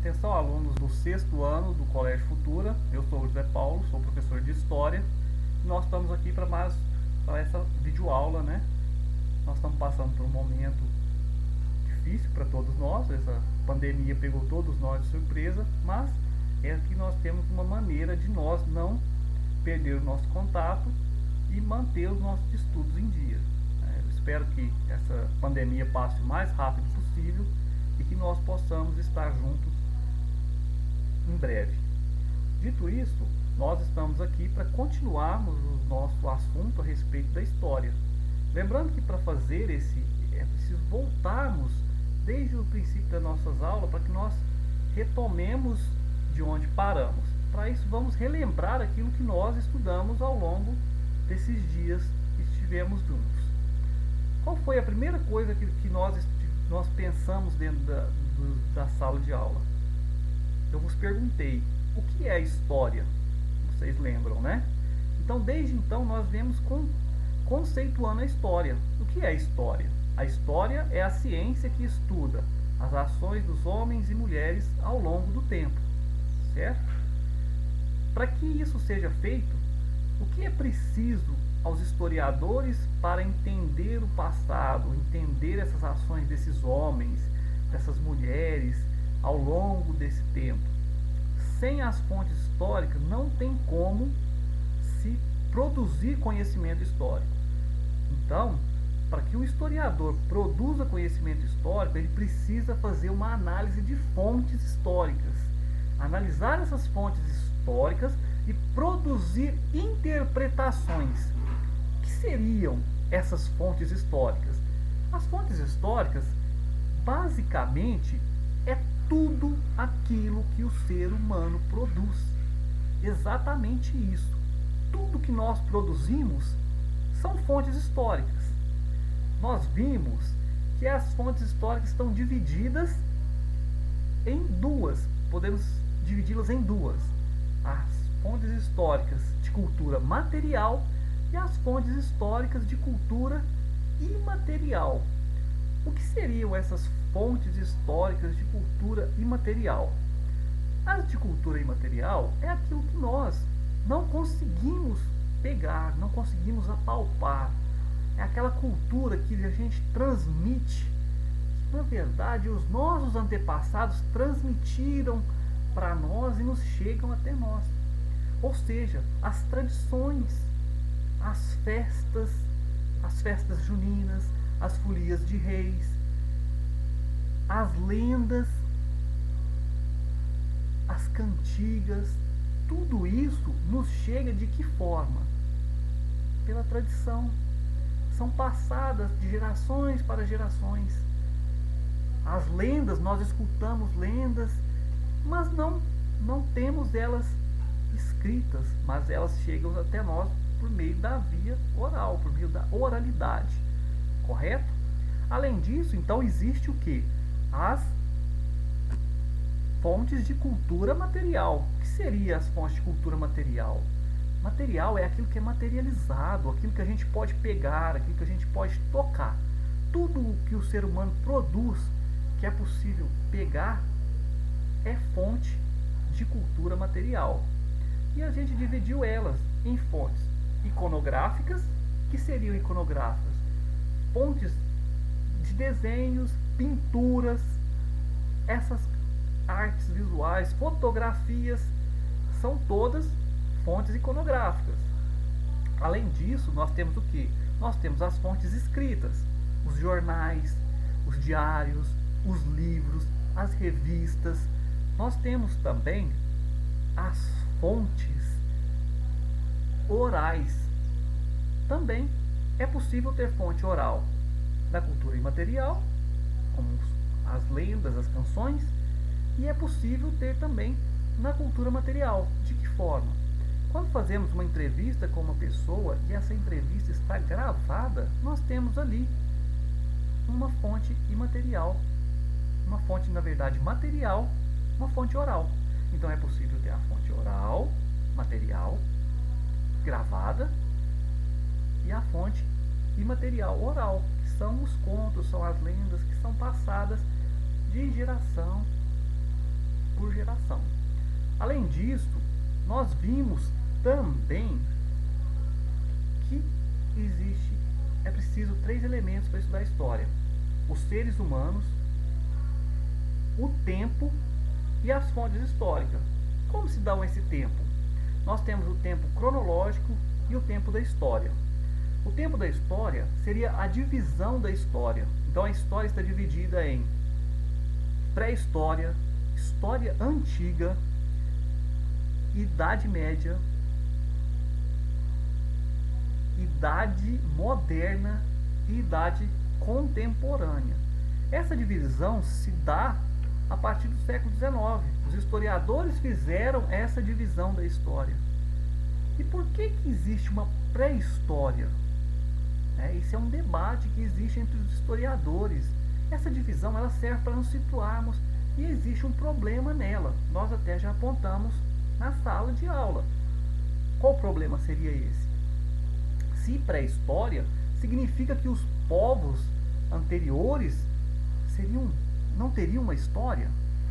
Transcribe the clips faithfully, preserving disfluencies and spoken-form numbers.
Atenção, alunos do sexto ano do Colégio Futura. Eu sou o José Paulo, sou professor de História. E nós estamos aqui para mais para essa videoaula, né? Nós estamos passando por um momento difícil para todos nós. Essa pandemia pegou todos nós de surpresa, mas é que nós temos uma maneira de nós não perder o nosso contato e manter os nossos estudos em dia. Eu espero que essa pandemia passe o mais rápido possível e que nós possamos estar juntos em breve. Dito isso, nós estamos aqui para continuarmos o nosso assunto a respeito da história. Lembrando que para fazer esse é preciso voltarmos desde o princípio das nossas aulas para que nós retomemos de onde paramos. Para isso vamos relembrar aquilo que nós estudamos ao longo desses dias que estivemos juntos. Qual foi a primeira coisa que, que nós, nós pensamos dentro da, do, da sala de aula? Eu vos perguntei, o que é história? Vocês lembram, né? Então, desde então, nós vemos com, conceituando a história. O que é história? A história é a ciência que estuda as ações dos homens e mulheres ao longo do tempo, certo? Para que isso seja feito, o que é preciso aos historiadores para entender o passado, entender essas ações desses homens, dessas mulheres ao longo desse tempo? Sem as fontes históricas não tem como se produzir conhecimento histórico. Então, para que o historiador produza conhecimento histórico, ele precisa fazer uma análise de fontes históricas, analisar essas fontes históricas e produzir interpretações. O que seriam essas fontes históricas? As fontes históricas, basicamente, é tudo aquilo que o ser humano produz. Exatamente isso. Tudo que nós produzimos são fontes históricas. Nós vimos que as fontes históricas estão divididas em duas. Podemos dividi-las em duas. As fontes históricas de cultura material e as fontes históricas de cultura imaterial. O que seriam essas fontes históricas de cultura imaterial? As de cultura imaterial é aquilo que nós não conseguimos pegar, não conseguimos apalpar. É aquela cultura que a gente transmite, que, na verdade, os nossos antepassados transmitiram para nós e nos chegam até nós. Ou seja, as tradições, as festas, as festas juninas, as folias de reis, as lendas, as cantigas, tudo isso nos chega de que forma? Pela tradição. São passadas de gerações para gerações. As lendas, nós escutamos lendas, mas não, não temos elas escritas, mas elas chegam até nós por meio da via oral, por meio da oralidade. Correto? Além disso, então, existe o que? As fontes de cultura material. O que seriam as fontes de cultura material? Material é aquilo que é materializado, aquilo que a gente pode pegar, aquilo que a gente pode tocar. Tudo o que o ser humano produz, que é possível pegar, é fonte de cultura material. E a gente dividiu elas em fontes iconográficas. Que seriam iconográficas? Fontes de desenhos, pinturas, essas artes visuais, fotografias, são todas fontes iconográficas. Além disso, nós temos o que? Nós temos as fontes escritas, os jornais, os diários, os livros, as revistas. Nós temos também as fontes orais. Também é possível ter fonte oral na cultura imaterial, como as lendas, as canções, e é possível ter também na cultura material. De que forma? Quando fazemos uma entrevista com uma pessoa e essa entrevista está gravada, nós temos ali uma fonte imaterial, uma fonte, na verdade, material, uma fonte oral. Então é possível ter a fonte oral, material, gravada, e a fonte imaterial oral, que são os contos, são as lendas que são passadas de geração por geração. Além disso, nós vimos também que existe, é preciso três elementos para estudar a história: os seres humanos, o tempo e as fontes históricas. Como se dá esse tempo? Nós temos o tempo cronológico e o tempo da história. O tempo da história seria a divisão da história. Então a história está dividida em pré-história, história antiga, Idade Média, Idade Moderna e Idade Contemporânea. Essa divisão se dá a partir do século dezenove. Os historiadores fizeram essa divisão da história. E por que que existe uma pré-história? É, esse é um debate que existe entre os historiadores. Essa divisão ela serve para nos situarmos e existe um problema nela. Nós até já apontamos na sala de aula. Qual problema seria esse? Se pré-história significa que os povos anteriores seriam, não teriam uma história.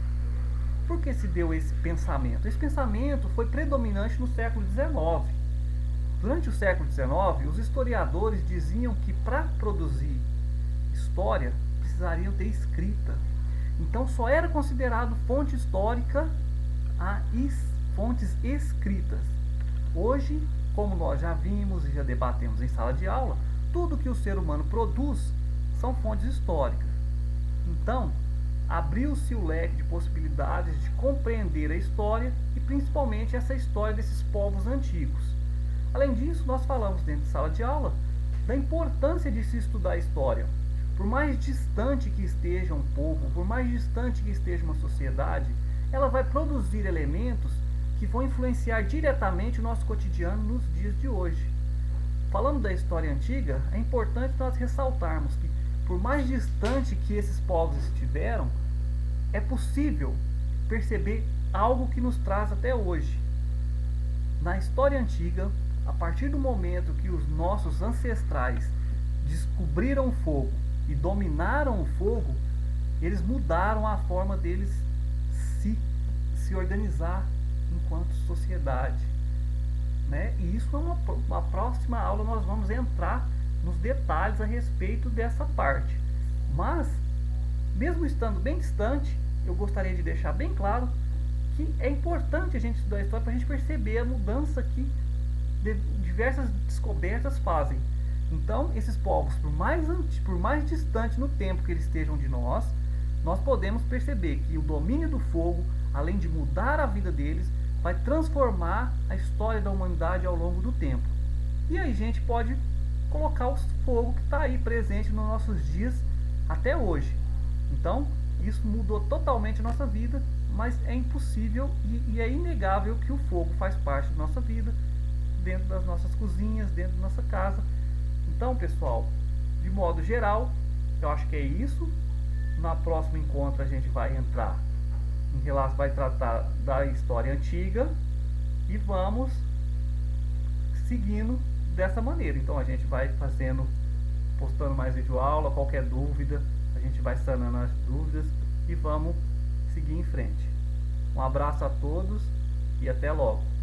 Por que se deu esse pensamento? Esse pensamento foi predominante no século dezenove. Durante o século dezenove, os historiadores diziam que para produzir história precisariam ter escrita. Então só era considerado fonte histórica a fontes escritas. Hoje, como nós já vimos e já debatemos em sala de aula, tudo que o ser humano produz são fontes históricas. Então, abriu-se o leque de possibilidades de compreender a história e principalmente essa história desses povos antigos. Além disso, nós falamos dentro de sala de aula da importância de se estudar a história. Por mais distante que esteja um povo, por mais distante que esteja uma sociedade, ela vai produzir elementos que vão influenciar diretamente o nosso cotidiano nos dias de hoje. Falando da história antiga, é importante nós ressaltarmos que, por mais distante que esses povos estiveram, é possível perceber algo que nos traz até hoje. Na história antiga, a partir do momento que os nossos ancestrais descobriram o fogo e dominaram o fogo, eles mudaram a forma deles se, se organizar enquanto sociedade. Né? E isso é uma, uma próxima aula, nós vamos entrar nos detalhes a respeito dessa parte. Mas, mesmo estando bem distante, eu gostaria de deixar bem claro que é importante a gente estudar a história para a gente perceber a mudança que diversas descobertas fazem. Então, esses povos, por mais, por mais distante no tempo que eles estejam de nós, nós podemos perceber que o domínio do fogo, além de mudar a vida deles, vai transformar a história da humanidade ao longo do tempo. E aí a gente pode colocar o fogo que está aí presente nos nossos dias até hoje. Então, isso mudou totalmente a nossa vida, mas é impossível e, e é inegável que o fogo faz parte da nossa vida, dentro das nossas cozinhas, dentro da nossa casa. Então, pessoal, de modo geral, eu acho que é isso. Na próximo encontro a gente vai entrar em relação, vai tratar da história antiga e vamos seguindo dessa maneira. Então a gente vai fazendo, postando mais vídeo aula, qualquer dúvida, a gente vai sanando as dúvidas e vamos seguir em frente. Um abraço a todos e até logo.